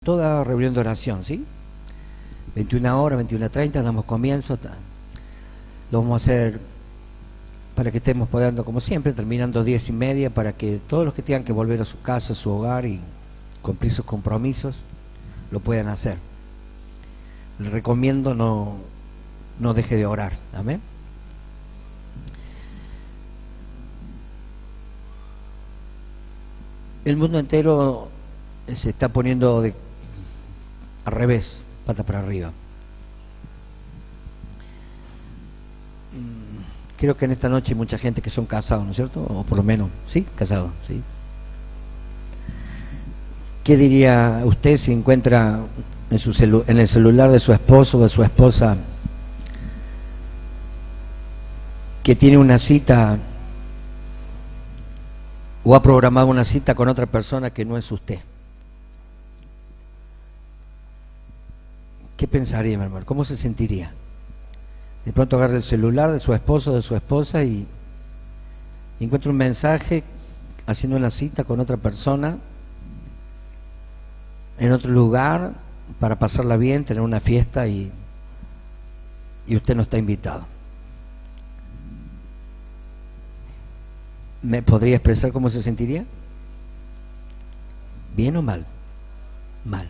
toda reunión de oración, ¿sí? 21 horas, 21:30, damos comienzo. Lo vamos a hacer para que estemos podando como siempre, terminando 10:30, para que todos los que tengan que volver a su casa, a su hogar y cumplir sus compromisos, lo puedan hacer. Les recomiendo no deje de orar. Amén. El mundo entero se está poniendo al revés, pata para arriba. Creo que en esta noche hay mucha gente que son casados, ¿no es cierto? O por lo menos, ¿sí? Casados, ¿sí? ¿Qué diría usted si encuentra en el celular de su esposo o de su esposa que tiene una cita o ha programado una cita con otra persona que no es usted? ¿Qué pensaría, mi hermano? ¿Cómo se sentiría? De pronto agarra el celular de su esposo o de su esposa y encuentra un mensaje haciendo una cita con otra persona en otro lugar para pasarla bien, tener una fiesta y usted no está invitado. ¿Me podría expresar cómo se sentiría? ¿Bien o mal? Mal.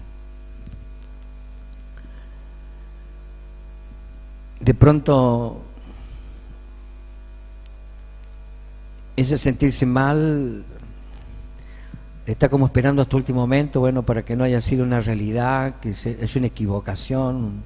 De pronto, ese sentirse mal está como esperando hasta el último momento, bueno, para que no haya sido una realidad, que es una equivocación,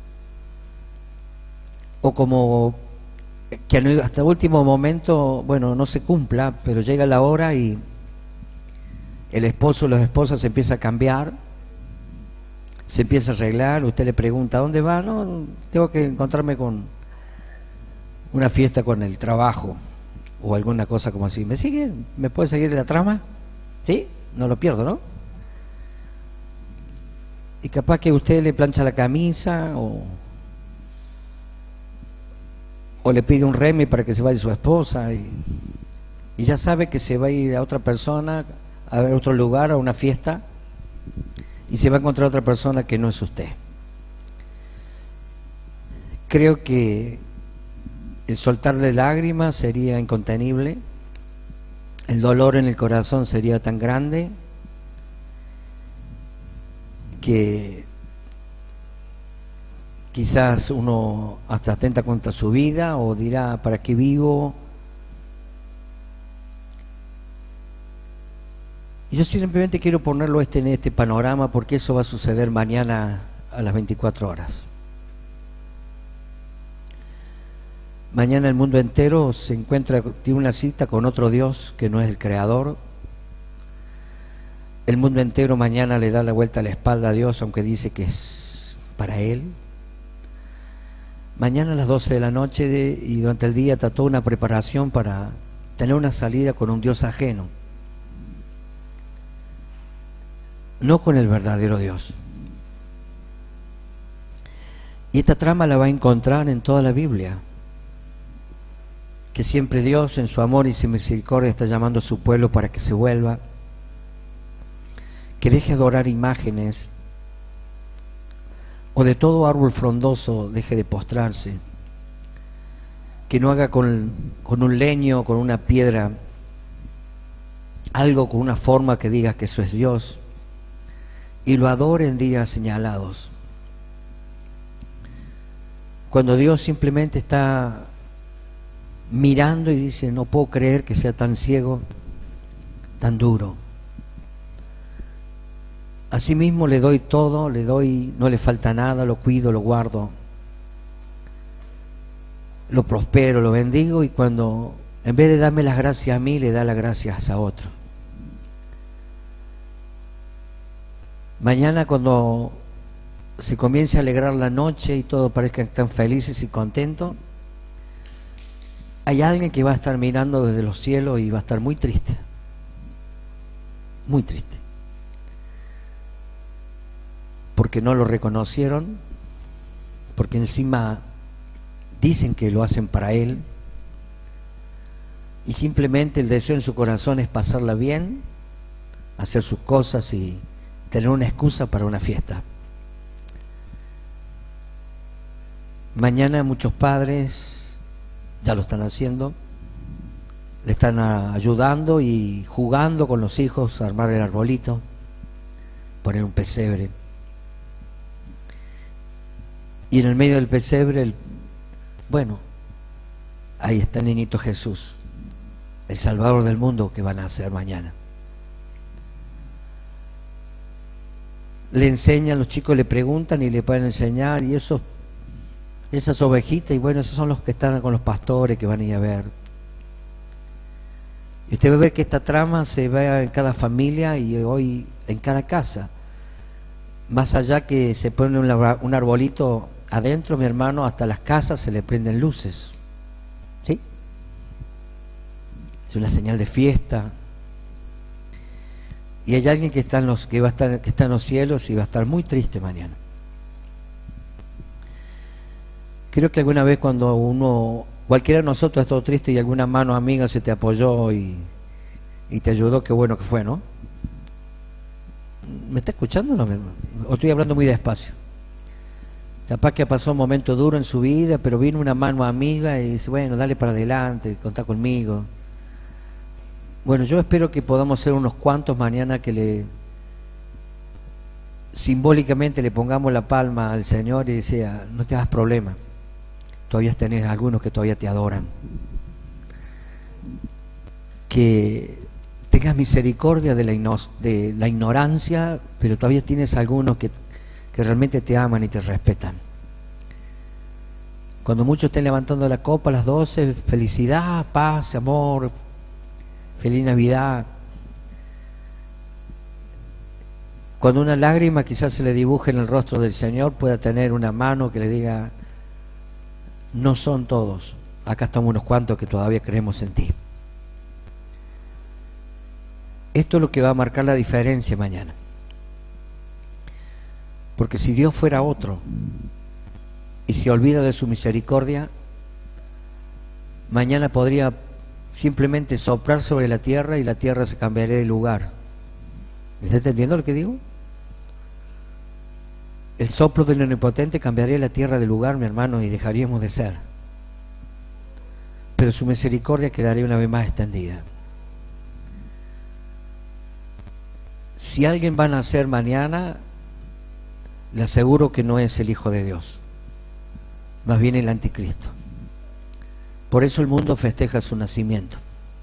o como que hasta el último momento, bueno, no se cumpla, pero llega la hora y el esposo o la esposa se empieza a cambiar, se empieza a arreglar. Usted le pregunta, ¿a dónde va? No, tengo que encontrarme con una fiesta con el trabajo o alguna cosa como así. ¿Me sigue? ¿Me puede seguir la trama? ¿Sí? No lo pierdo, ¿no? Y capaz que usted le plancha la camisa o le pide un remi para que se vaya su esposa y ya sabe que se va a ir a otra persona, a ver otro lugar, a una fiesta, y se va a encontrar otra persona que no es usted. Creo que el soltarle lágrimas sería incontenible, el dolor en el corazón sería tan grande que quizás uno hasta atenta contra su vida o dirá, ¿para qué vivo? Y yo simplemente quiero ponerlo en este panorama porque eso va a suceder mañana a las 24 horas. Mañana el mundo entero tiene una cita con otro Dios que no es el Creador. El mundo entero mañana le da la vuelta a la espalda a Dios, aunque dice que es para Él. Mañana a las 12 de la noche y durante el día está toda una preparación para tener una salida con un Dios ajeno, no con el verdadero Dios. Y esta trama la va a encontrar en toda la Biblia, que siempre Dios en su amor y su misericordia está llamando a su pueblo para que se vuelva, que deje de adorar imágenes, o de todo árbol frondoso deje de postrarse, que no haga con un leño, con una piedra, algo con una forma que diga que eso es Dios, y lo adore en días señalados. Cuando Dios simplemente está mirando y dice, no puedo creer que sea tan ciego, tan duro. Asimismo le doy todo, no le falta nada, lo cuido, lo guardo, lo prospero, lo bendigo, y cuando en vez de darme las gracias a mí, le da las gracias a otro. Mañana cuando se comience a alegrar la noche y todos parezcan tan felices y contentos, hay alguien que va a estar mirando desde los cielos y va a estar muy triste, porque no lo reconocieron, porque encima dicen que lo hacen para Él, y simplemente el deseo en su corazón es pasarla bien, hacer sus cosas y tener una excusa para una fiesta. Mañana muchos padres ya lo están haciendo, le están ayudando y jugando con los hijos a armar el arbolito, poner un pesebre. Y en el medio del pesebre, bueno, ahí está el niñito Jesús, el Salvador del mundo que van a hacer mañana. Le enseñan, los chicos le preguntan y le pueden enseñar, y esas ovejitas, y bueno, esos son los que están con los pastores que van a ir a ver. Y usted va a ver que esta trama se ve en cada familia y hoy en cada casa. Más allá que se pone un arbolito adentro, mi hermano, hasta las casas se le prenden luces. ¿Sí? Es una señal de fiesta. Y hay alguien que está en los cielos y va a estar muy triste mañana. Creo que alguna vez cuando cualquiera de nosotros ha estado triste y alguna mano amiga se te apoyó y te ayudó, qué bueno que fue, ¿no? ¿Me está escuchando o no? ¿O estoy hablando muy despacio? Capaz que pasó un momento duro en su vida, pero vino una mano amiga y dice, bueno, dale para adelante, contá conmigo. Bueno, yo espero que podamos ser unos cuantos mañana que simbólicamente le pongamos la palma al Señor y decía, no te hagas problema. Todavía tenés algunos que todavía te adoran. Que tengas misericordia de la ignorancia, pero todavía tienes algunos que realmente te aman y te respetan. Cuando muchos estén levantando la copa a las 12, felicidad, paz, amor, feliz Navidad. Cuando una lágrima quizás se le dibuje en el rostro del Señor, pueda tener una mano que le diga, no son todos, acá estamos unos cuantos que todavía creemos en ti. Esto es lo que va a marcar la diferencia mañana. Porque si Dios fuera otro y se olvida de su misericordia, mañana podría simplemente soplar sobre la tierra y la tierra se cambiaría de lugar. ¿Me está entendiendo lo que digo? El soplo del Omnipotente cambiaría la tierra de lugar, mi hermano, y dejaríamos de ser. Pero su misericordia quedaría una vez más extendida. Si alguien va a nacer mañana, le aseguro que no es el Hijo de Dios, más bien el Anticristo. Por eso el mundo festeja su nacimiento,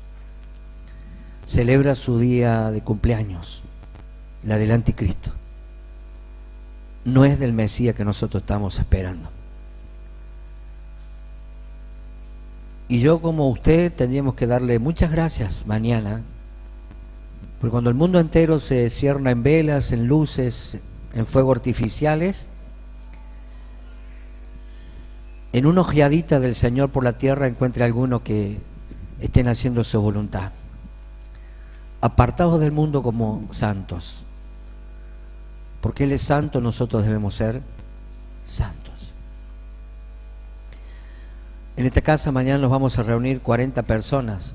celebra su día de cumpleaños, la del Anticristo. No es del Mesías que nosotros estamos esperando. Y yo, como usted, tendríamos que darle muchas gracias mañana, porque cuando el mundo entero se cierna en velas, en luces, en fuegos artificiales, en una ojeadita del Señor por la tierra encuentre algunos que estén haciendo su voluntad, apartados del mundo como santos. Porque Él es santo, nosotros debemos ser santos. En esta casa mañana nos vamos a reunir 40 personas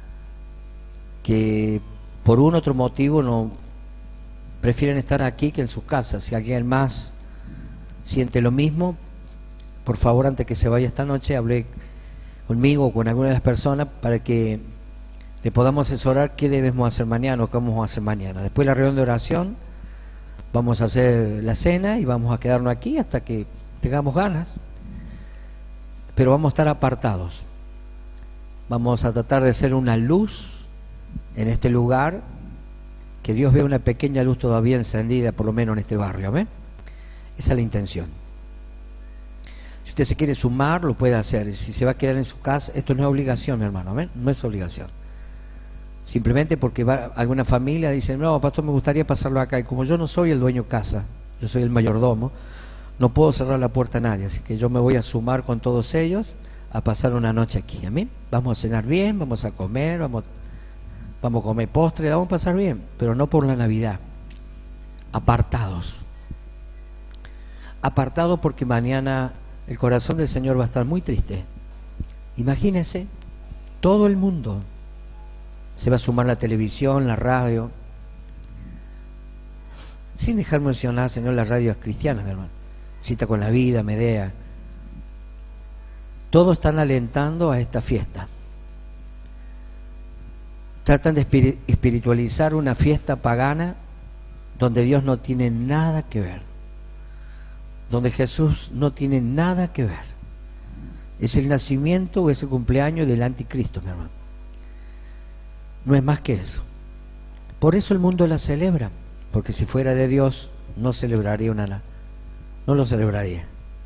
que por un otro motivo no prefieren estar aquí que en sus casas. Si alguien más siente lo mismo, por favor, antes que se vaya esta noche, hable conmigo o con alguna de las personas para que le podamos asesorar qué debemos hacer mañana o cómo vamos a hacer mañana. Después de la reunión de oración, vamos a hacer la cena y vamos a quedarnos aquí hasta que tengamos ganas. Pero vamos a estar apartados. Vamos a tratar de ser una luz en este lugar, que Dios vea una pequeña luz todavía encendida, por lo menos en este barrio. ¿Amén? Esa es la intención. Si usted se quiere sumar, lo puede hacer. Si se va a quedar en su casa, esto no es obligación, mi hermano. ¿Amén? No es obligación. Simplemente porque alguna familia dice, no, pastor, me gustaría pasarlo acá. Y como yo no soy el dueño de casa, yo soy el mayordomo, no puedo cerrar la puerta a nadie. Así que yo me voy a sumar con todos ellos a pasar una noche aquí. Amén. Vamos a cenar bien, vamos a comer, vamos a comer postre, la vamos a pasar bien, pero no por la Navidad. Apartados. Apartados porque mañana el corazón del Señor va a estar muy triste. Imagínense, todo el mundo se va a sumar la televisión, la radio. sin dejar mencionar, Señor, las radios cristianas, mi hermano. Cita con la Vida, Medea. Todos están alentando a esta fiesta. Tratan de espiritualizar una fiesta pagana donde Dios no tiene nada que ver, donde Jesús no tiene nada que ver. Es el nacimiento o es el cumpleaños del anticristo, mi hermano. No es más que eso. Por eso el mundo la celebra, porque si fuera de Dios no celebraría no lo celebraría.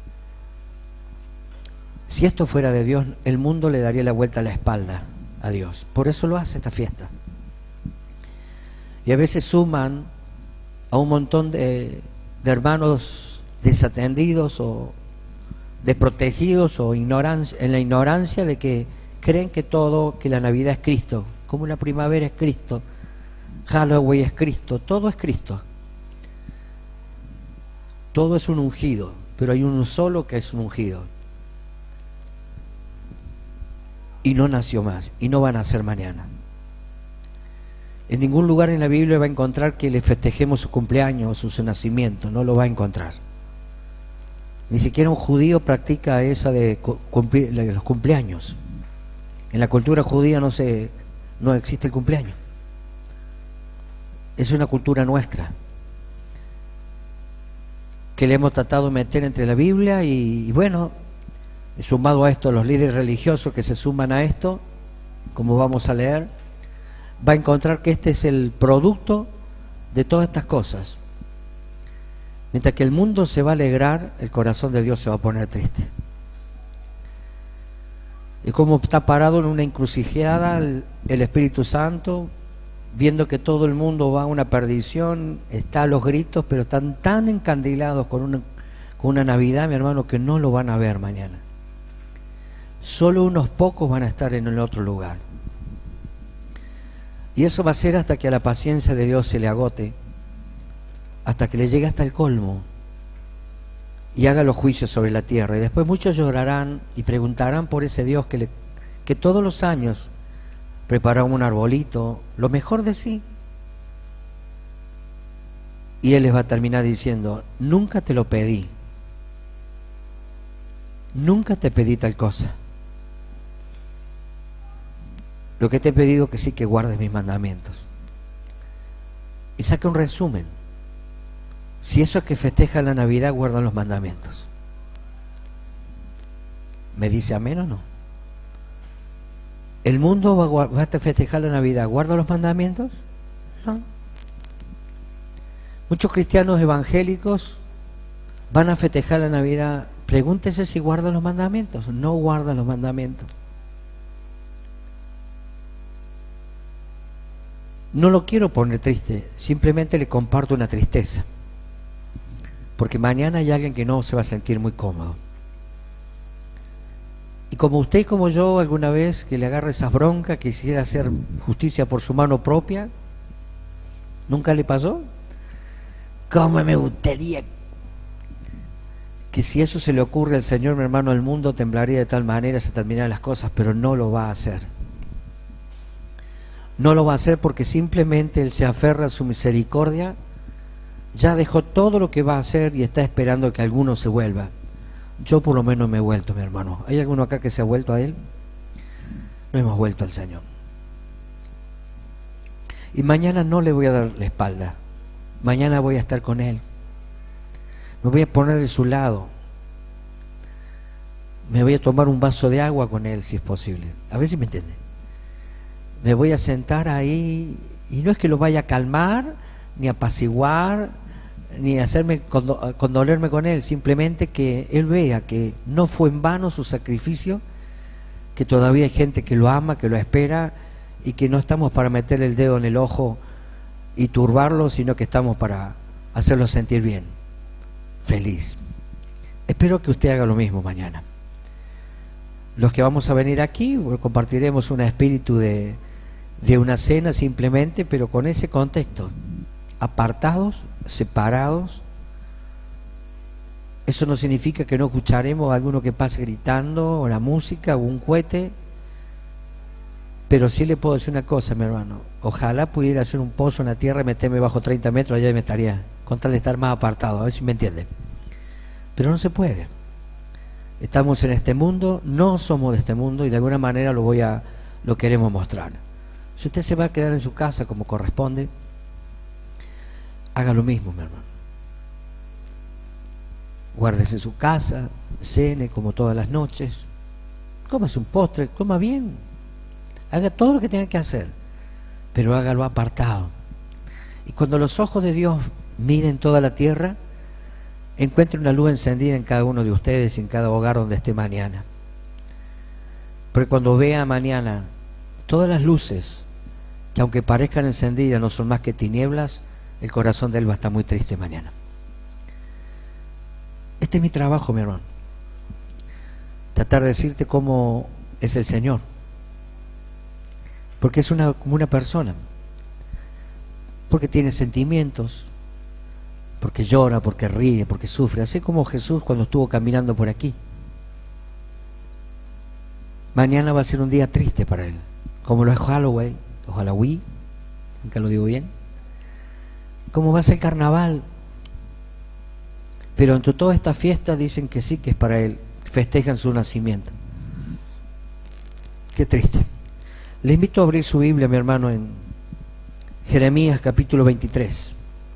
Si esto fuera de Dios, el mundo le daría la vuelta a la espalda a Dios. Por eso lo hace esta fiesta. Y a veces suman a un montón de hermanos desatendidos o desprotegidos o en la ignorancia de que creen que la Navidad es Cristo, como la primavera es Cristo, Halloween es Cristo, todo es Cristo. Todo es un ungido, pero hay uno solo que es un ungido. Y no nació más, y no va a nacer mañana. En ningún lugar en la Biblia va a encontrar que le festejemos su cumpleaños o su nacimiento, no lo va a encontrar. Ni siquiera un judío practica esa de cumplir los cumpleaños. En la cultura judía no existe el cumpleaños. Es una cultura nuestra que le hemos tratado de meter entre la Biblia y bueno, sumado a esto los líderes religiosos que se suman a esto, como vamos a leer, va a encontrar que este es el producto de todas estas cosas. Mientras que el mundo se va a alegrar, el corazón de Dios se va a poner triste. Y como está parado en una encrucijada el Espíritu Santo, viendo que todo el mundo va a una perdición, está a los gritos, pero están tan encandilados con una Navidad, mi hermano, que no lo van a ver mañana. Solo unos pocos van a estar en el otro lugar. Y eso va a ser hasta que a la paciencia de Dios se le agote, hasta que le llegue hasta el colmo y haga los juicios sobre la tierra. Y después muchos llorarán y preguntarán por ese Dios que todos los años prepara un arbolito, lo mejor de sí. Y Él les va a terminar diciendo: nunca te lo pedí, nunca te pedí tal cosa. Lo que te he pedido que sí que guardes mis mandamientos. Y saca un resumen. Si eso es que festeja la Navidad, guardan los mandamientos. ¿Me dice amén o no? ¿El mundo va a festejar la Navidad, guarda los mandamientos? No. Muchos cristianos evangélicos van a festejar la Navidad. Pregúntese si guardan los mandamientos. No guardan los mandamientos. No lo quiero poner triste, simplemente le comparto una tristeza. Porque mañana hay alguien que no se va a sentir muy cómodo. Y como usted y como yo, alguna vez que le agarre esas broncas, que quisiera hacer justicia por su mano propia, ¿nunca le pasó? ¿Cómo me gustaría que si eso se le ocurre al Señor, mi hermano, el mundo temblaría de tal manera, se terminaran las cosas? Pero no lo va a hacer. No lo va a hacer porque simplemente Él se aferra a su misericordia. Ya dejó todo lo que va a hacer y está esperando que alguno se vuelva. Yo por lo menos me he vuelto, mi hermano. ¿Hay alguno acá que se ha vuelto a Él? No hemos vuelto al Señor. Y mañana no le voy a dar la espalda. Mañana voy a estar con Él. Me voy a poner de su lado. Me voy a tomar un vaso de agua con Él, si es posible. A ver si me entiende. Me voy a sentar ahí y no es que lo vaya a calmar, ni apaciguar, ni hacerme condolerme con Él, simplemente que Él vea que no fue en vano su sacrificio, que todavía hay gente que lo ama, que lo espera, y que no estamos para meterle el dedo en el ojo y turbarlo, sino que estamos para hacerlo sentir bien, feliz. Espero que usted haga lo mismo mañana. Los que vamos a venir aquí compartiremos un espíritu de una cena simplemente, pero con ese contexto, apartados, separados. Eso no significa que no escucharemos a alguno que pase gritando, o la música, o un cohete, pero sí le puedo decir una cosa, mi hermano: ojalá pudiera hacer un pozo en la tierra y meterme bajo 30 metros allá y me estaría con tal de estar más apartado, a ver si me entienden. Pero no se puede. Estamos en este mundo, no somos de este mundo y de alguna manera lo queremos mostrar. Si usted se va a quedar en su casa como corresponde, haga lo mismo, mi hermano. Guárdese en su casa, cene como todas las noches, cómase un postre, coma bien, haga todo lo que tenga que hacer, pero hágalo apartado. Y cuando los ojos de Dios miren toda la tierra, encuentre una luz encendida en cada uno de ustedes y en cada hogar donde esté mañana. Porque cuando vea mañana todas las luces, que aunque parezcan encendidas no son más que tinieblas, el corazón de él va a estar muy triste mañana. Este es mi trabajo, mi hermano. Tratar de decirte cómo es el Señor. Porque es como una persona. Porque tiene sentimientos. Porque llora, porque ríe, porque sufre. Así como Jesús cuando estuvo caminando por aquí. Mañana va a ser un día triste para él. Como lo es Halloween, o Halloween, nunca lo digo bien. Como va a ser el carnaval. Pero entre todas estas fiestas dicen que sí, que es para él. Festejan su nacimiento. Qué triste. Le invito a abrir su Biblia, mi hermano, en Jeremías capítulo 23.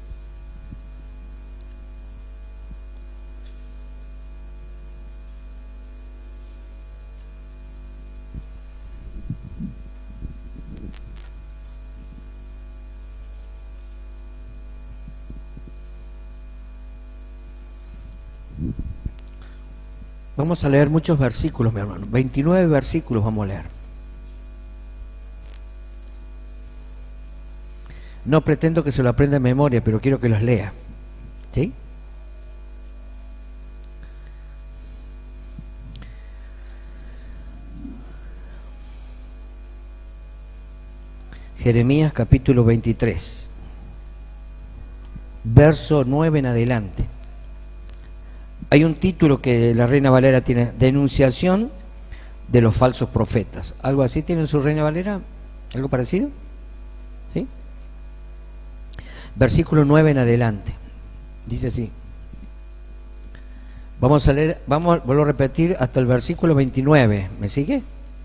Vamos a leer muchos versículos, mi hermano. 29 versículos vamos a leer. No pretendo que se lo aprenda de memoria, pero quiero que los lea. ¿Sí? Jeremías capítulo 23, verso 9 en adelante. Hay un título que la Reina Valera tiene: denunciación de los falsos profetas. ¿Algo así tiene en su Reina Valera? ¿Algo parecido? ¿Sí? Versículo 9 en adelante. Dice así. Vamos a leer, vuelvo a repetir hasta el versículo 29. ¿Me sigue?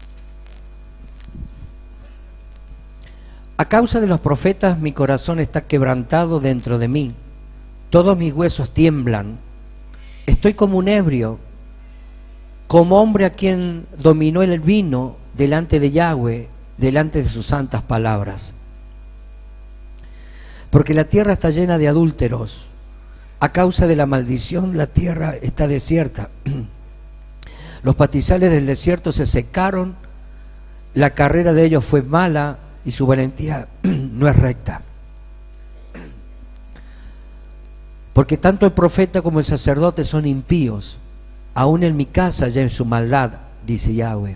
A causa de los profetas mi corazón está quebrantado dentro de mí. Todos mis huesos tiemblan. Estoy como un ebrio, como hombre a quien dominó el vino delante de Yahweh, delante de sus santas palabras. Porque la tierra está llena de adúlteros. A causa de la maldición la tierra está desierta. Los pastizales del desierto se secaron, la carrera de ellos fue mala y su valentía no es recta. Porque tanto el profeta como el sacerdote son impíos, aún en mi casa ya en su maldad, dice Yahweh.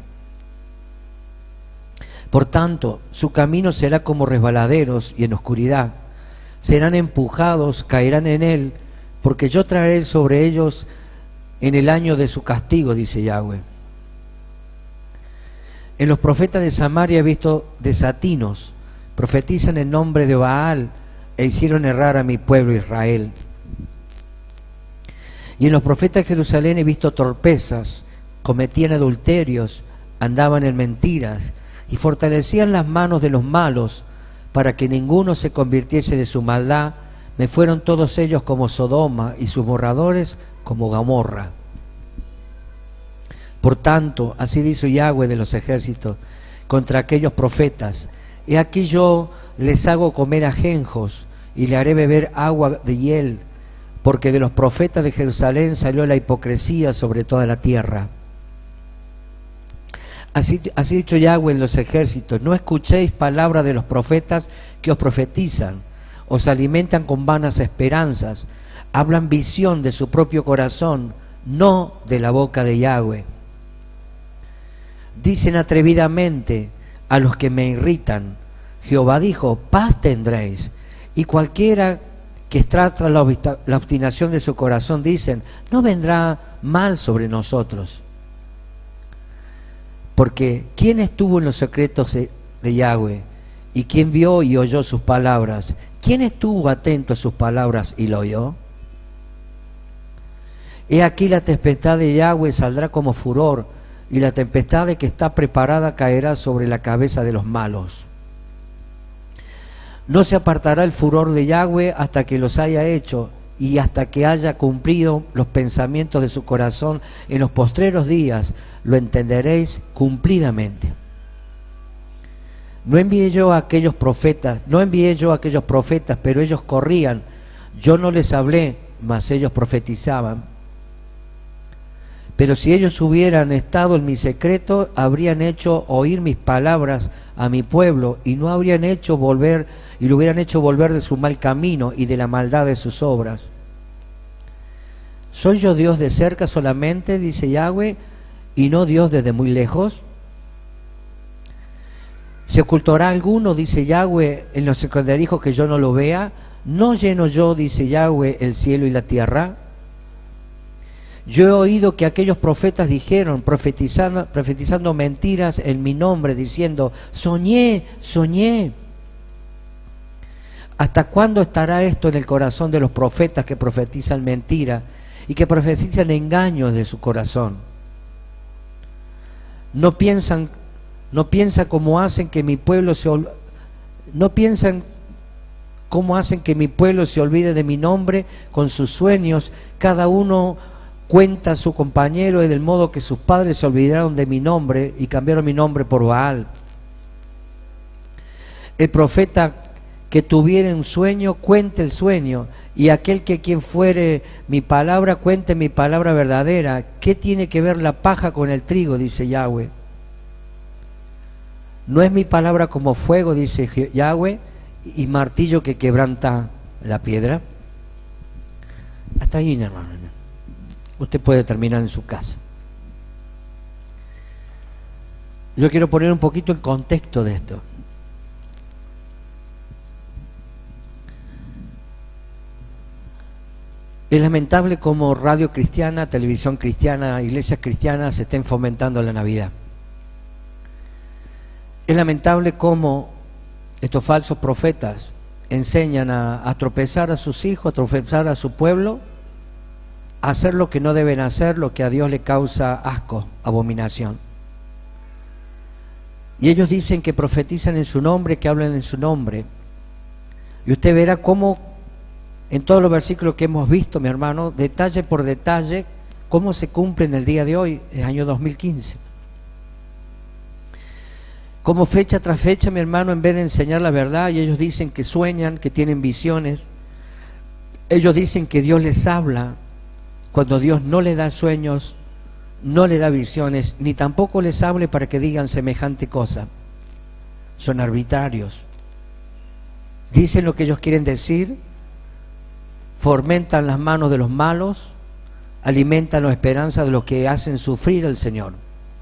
Por tanto, su camino será como resbaladeros y en oscuridad. Serán empujados, caerán en él, porque yo traeré sobre ellos en el año de su castigo, dice Yahweh. En los profetas de Samaria he visto desatinos, profetizan en nombre de Baal e hicieron errar a mi pueblo Israel. Y en los profetas de Jerusalén he visto torpezas, cometían adulterios, andaban en mentiras y fortalecían las manos de los malos para que ninguno se convirtiese de su maldad. Me fueron todos ellos como Sodoma y sus moradores como Gomorra. Por tanto, así dice Yahweh de los ejércitos contra aquellos profetas: he aquí yo les hago comer ajenjos y le haré beber agua de hiel, porque de los profetas de Jerusalén salió la hipocresía sobre toda la tierra. Así dicho Yahweh de los ejércitos: no escuchéis palabra de los profetas que os profetizan, os alimentan con vanas esperanzas, hablan visión de su propio corazón, no de la boca de Yahweh. Dicen atrevidamente a los que me irritan: Jehová dijo, paz tendréis. Y cualquiera que trata la obstinación de su corazón dicen: no vendrá mal sobre nosotros. Porque ¿quién estuvo en los secretos de Yahweh? ¿Y quién vio y oyó sus palabras? ¿Quién estuvo atento a sus palabras y lo oyó? He aquí la tempestad de Yahweh saldrá como furor, y la tempestad de que está preparada caerá sobre la cabeza de los malos. No se apartará el furor de Yahweh hasta que los haya hecho, y hasta que haya cumplido los pensamientos de su corazón. En los postreros días lo entenderéis cumplidamente. No envié yo a aquellos profetas, pero ellos corrían. Yo no les hablé, mas ellos profetizaban. Pero si ellos hubieran estado en mi secreto, habrían hecho oír mis palabras a mi pueblo, y no habrían hecho volver, y lo hubieran hecho volver de su mal camino y de la maldad de sus obras. ¿Soy yo Dios de cerca solamente, dice Yahweh, y no Dios desde muy lejos? ¿Se ocultará alguno, dice Yahweh, en los esconderijos que yo no lo vea? ¿No lleno yo, dice Yahweh, el cielo y la tierra? Yo he oído que aquellos profetas dijeron, profetizando mentiras en mi nombre, diciendo, soñé, soñé. ¿Hasta cuándo estará esto en el corazón de los profetas que profetizan mentira y que profetizan engaños de su corazón? No piensan cómo hacen que mi pueblo se olvide de mi nombre con sus sueños. Cada uno cuenta a su compañero, y del modo que sus padres se olvidaron de mi nombre y cambiaron mi nombre por Baal. El profeta que tuviere un sueño, cuente el sueño, y aquel que quien fuere mi palabra, cuente mi palabra verdadera. ¿Qué tiene que ver la paja con el trigo?, dice Yahweh. ¿No es mi palabra como fuego, dice Yahweh, y martillo que quebranta la piedra? Hasta ahí, hermano. Usted puede terminar en su casa. Yo quiero poner un poquito en contexto de esto. Es lamentable cómo radio cristiana, televisión cristiana, iglesias cristianas se estén fomentando la Navidad. Es lamentable cómo estos falsos profetas enseñan a tropezar a sus hijos, a tropezar a su pueblo, a hacer lo que no deben hacer, lo que a Dios le causa asco, abominación. Y ellos dicen que profetizan en su nombre, que hablan en su nombre. Y usted verá cómo en todos los versículos que hemos visto, mi hermano, detalle por detalle, cómo se cumple en el día de hoy, el año 2015. Como fecha tras fecha, mi hermano, en vez de enseñar la verdad, y ellos dicen que sueñan, que tienen visiones, ellos dicen que Dios les habla, cuando Dios no les da sueños, no les da visiones, ni tampoco les hable para que digan semejante cosa. Son arbitrarios. Dicen lo que ellos quieren decir, fomentan las manos de los malos, alimentan la esperanza de los que hacen sufrir al Señor.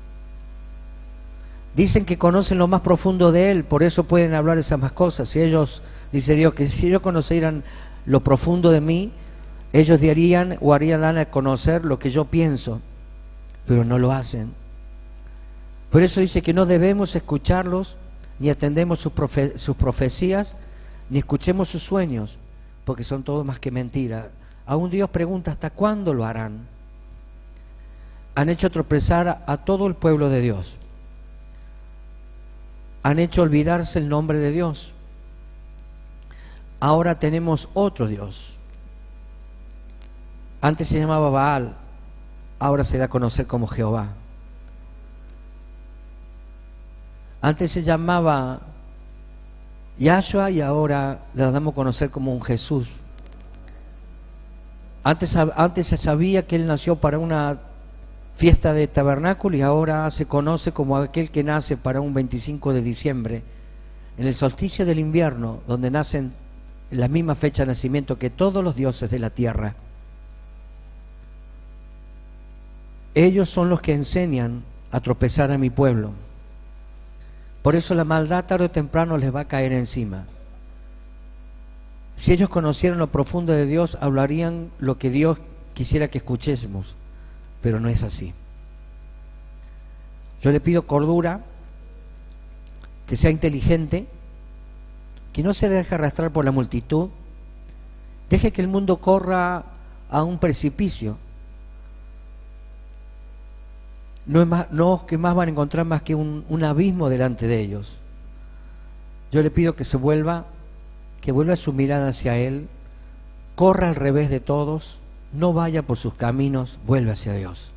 Dicen que conocen lo más profundo de Él, por eso pueden hablar esas más cosas. Si ellos, dice Dios, que si ellos conocieran lo profundo de mí, ellos dirían o harían a conocer lo que yo pienso, pero no lo hacen. Por eso dice que no debemos escucharlos, ni atendemos sus profecías, ni escuchemos sus sueños, porque son todo más que mentira. Aún Dios pregunta, ¿hasta cuándo lo harán? Han hecho tropezar a todo el pueblo de Dios. Han hecho olvidarse el nombre de Dios. Ahora tenemos otro Dios. Antes se llamaba Baal, ahora se da a conocer como Jehová. Antes se llamaba Yahshua y ahora le damos a conocer como un Jesús. Antes se sabía que Él nació para una fiesta de tabernáculo y ahora se conoce como aquel que nace para un 25 de diciembre, en el solsticio del invierno, donde nacen en la misma fecha de nacimiento que todos los dioses de la tierra. Ellos son los que enseñan a tropezar a mi pueblo. Por eso la maldad tarde o temprano les va a caer encima. Si ellos conocieran lo profundo de Dios, hablarían lo que Dios quisiera que escuchésemos, pero no es así. Yo le pido cordura, que sea inteligente, que no se deje arrastrar por la multitud, deje que el mundo corra a un precipicio. No que más van a encontrar más que un abismo delante de ellos. Yo le pido que vuelva su mirada hacia Él, corra al revés de todos, no vaya por sus caminos, vuelve hacia Dios.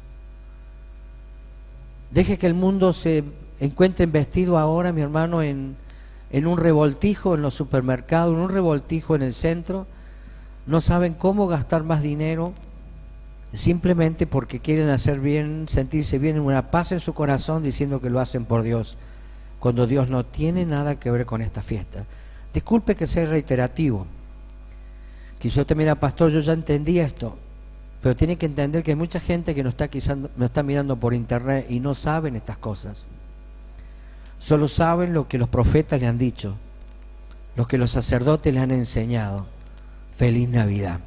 Deje que el mundo se encuentre vestido ahora, mi hermano, en un revoltijo en los supermercados, en un revoltijo en el centro. No saben cómo gastar más dinero, simplemente porque quieren hacer bien, sentirse bien, en una paz en su corazón, diciendo que lo hacen por Dios, cuando Dios no tiene nada que ver con esta fiesta. Disculpe que sea reiterativo. Quizá usted mira, pastor, yo ya entendí esto, pero tiene que entender que hay mucha gente que nos está mirando por internet y no saben estas cosas. Solo saben lo que los profetas le han dicho, lo que los sacerdotes le han enseñado. Feliz Navidad.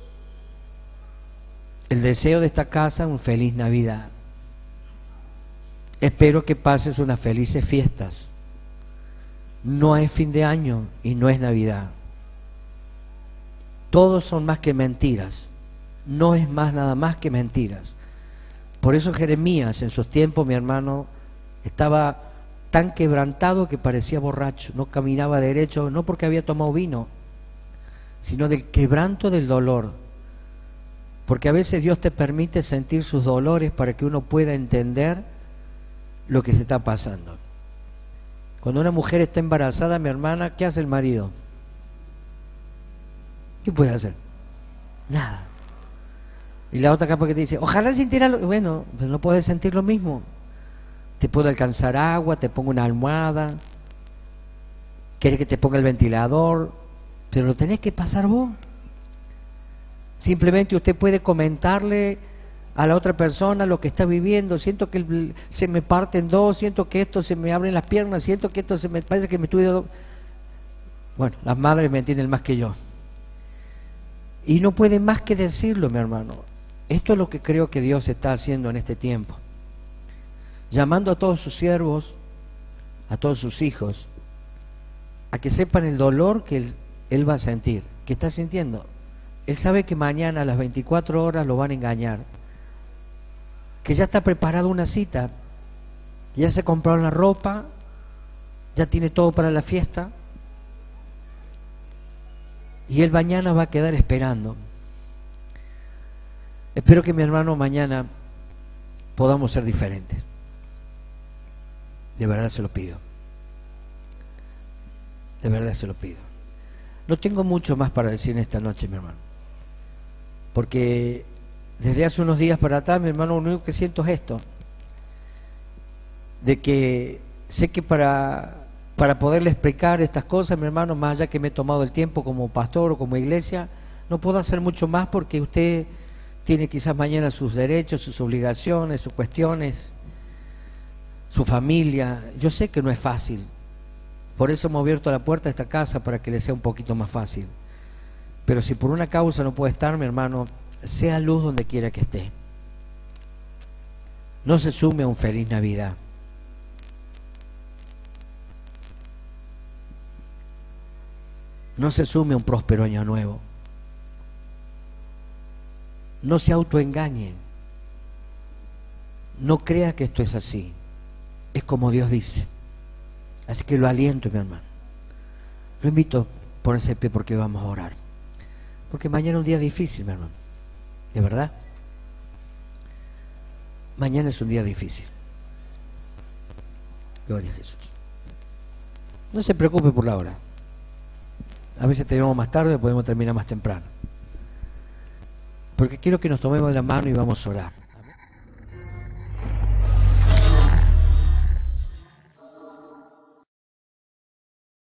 El deseo de esta casa, un feliz Navidad. Espero que pases unas felices fiestas. No es fin de año y no es Navidad. Todos son más que mentiras. No es más nada más que mentiras. Por eso Jeremías en sus tiempos, mi hermano, estaba tan quebrantado que parecía borracho. No caminaba derecho, no porque había tomado vino, sino del quebranto del dolor. Porque a veces Dios te permite sentir sus dolores para que uno pueda entender lo que se está pasando. Cuando una mujer está embarazada, mi hermana, ¿qué hace el marido? ¿Qué puede hacer? Nada. Y la otra capa que te dice, ojalá sintiera lo... Bueno, pues no puedes sentir lo mismo. Te puedo alcanzar agua, te pongo una almohada, quieres que te ponga el ventilador, pero lo tenés que pasar vos. Simplemente usted puede comentarle a la otra persona lo que está viviendo. Siento que se me parte en dos, siento que esto se me abren las piernas, siento que esto se me parece que me estuve... Bueno, las madres me entienden más que yo. Y no puede más que decirlo, mi hermano. Esto es lo que creo que Dios está haciendo en este tiempo. Llamando a todos sus siervos, a todos sus hijos, a que sepan el dolor que él va a sentir, que está sintiendo. Él sabe que mañana a las 24 horas lo van a engañar, que ya está preparada una cita, ya se compraron la ropa, ya tiene todo para la fiesta, y él mañana va a quedar esperando. Espero que mi hermano mañana podamos ser diferentes. De verdad se lo pido. De verdad se lo pido. No tengo mucho más para decir en esta noche, mi hermano, porque desde hace unos días para atrás, mi hermano, lo único que siento es esto, de que sé que para poderle explicar estas cosas, mi hermano, más allá que me he tomado el tiempo como pastor o como iglesia, no puedo hacer mucho más, porque usted tiene quizás mañana sus derechos, sus obligaciones, sus cuestiones, su familia. Yo sé que no es fácil, por eso hemos abierto la puerta a esta casa para que le sea un poquito más fácil. Pero si por una causa no puede estar, mi hermano, sea luz donde quiera que esté. No se sume a un feliz Navidad. No se sume a un próspero año nuevo. No se autoengañe. No crea que esto es así. Es como Dios dice. Así que lo aliento, mi hermano. Lo invito a ponerse de pie porque vamos a orar. Porque mañana es un día difícil, mi hermano. ¿De verdad? Mañana es un día difícil. Gloria a Jesús. No se preocupe por la hora. A veces terminamos más tarde, podemos terminar más temprano. Porque quiero que nos tomemos la mano y vamos a orar.